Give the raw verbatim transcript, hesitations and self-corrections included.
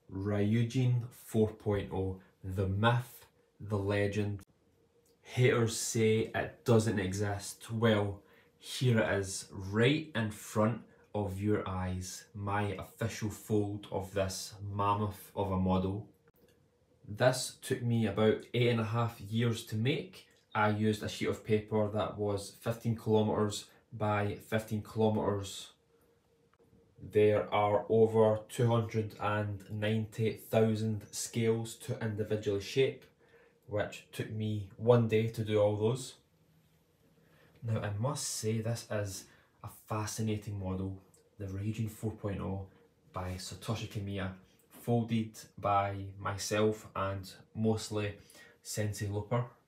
Ryujin four point oh, the myth, the legend. Haters say it doesn't exist. Well, here it is, right in front of your eyes, my official fold of this mammoth of a model. This took me about eight and a half years to make. I used a sheet of paper that was fifteen kilometers by fifteen kilometers. There are over two hundred ninety thousand scales to individually shape, which took me one day to do all those. Now I must say this is a fascinating model, the Ryujin four point oh by Satoshi Kamiya, folded by myself and mostly Sensei Looper.